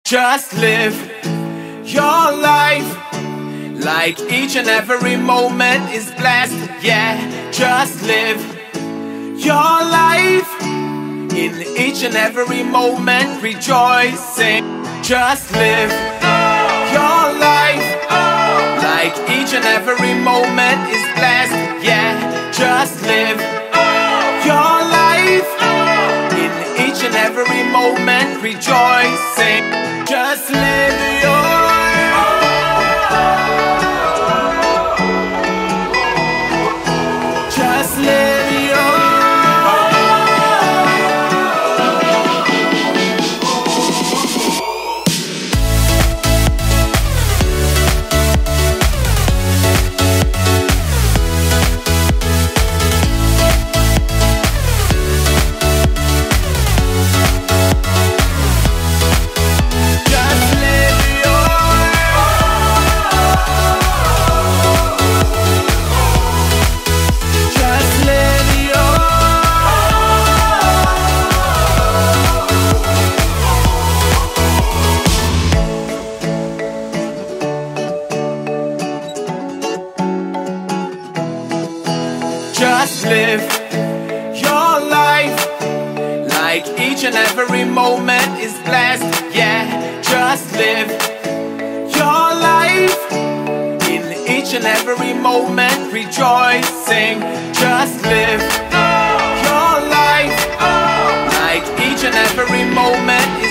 Just live your life like each and every moment is blessed. Yeah, just live your life in each and every moment, rejoicing. Just live your life like each and every moment is blessed. Yeah, just live your life in each and every moment, rejoicing. Just live your Just live your Just live your life like each and every moment is blessed. Yeah, just live your life in each and every moment, rejoicing. Just live your life like each and every moment